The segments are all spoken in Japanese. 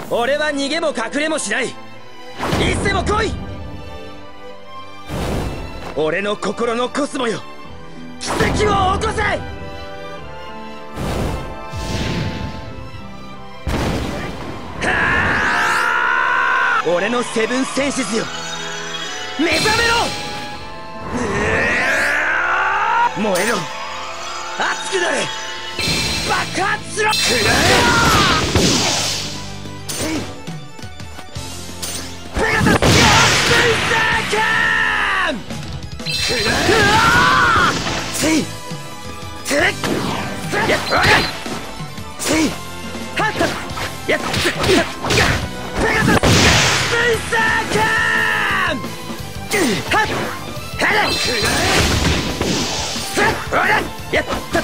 俺は逃げも隠れもしない。いつでも来い。俺の心のコスモよ、奇跡を起こせ。俺のセブンセンシズよ、目覚めろ。燃えろ、熱くなれ、爆発しろ。ペガサスゴーストインサーキャン。せいせいやっせいはったやっペガサススイサーキャン。はっはらさっほらやった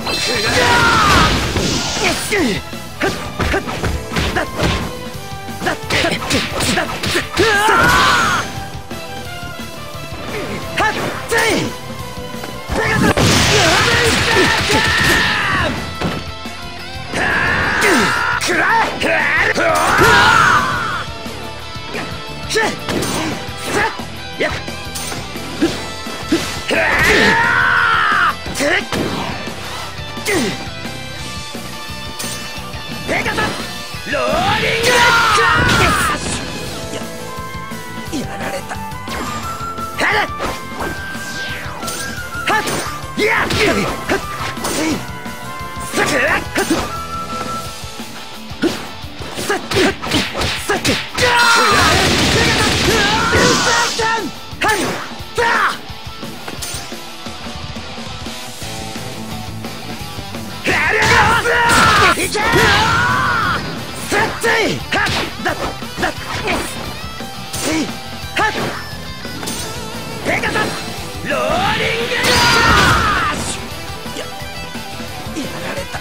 ペガサスローリングラッシュ。やられた。はらはっやっはっさくらっさっさっさっペガサスはっさいけー！さっつい！はっ！だっ！だっ！せい！はっ！ペガサス！ローリングラッシュ！やられた。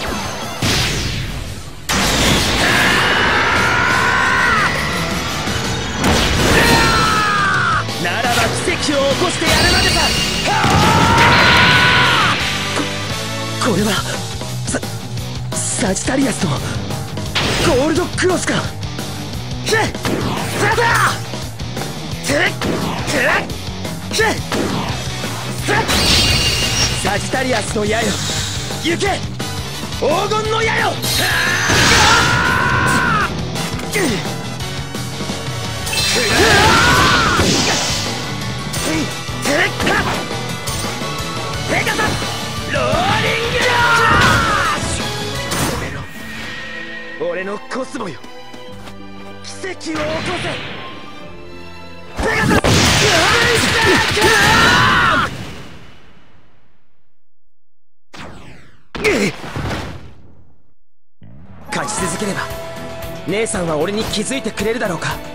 ならば奇跡を起こしてやるまでさ！これはサジタリアスとゴールドクロスか。サジタリアスの矢よ、行け黄金の矢よ。ペガサスローリングラッシュ。俺のコスモよ、奇跡を起こせ。ペガサス勝ち続ければ姉さんは俺に気づいてくれるだろうか。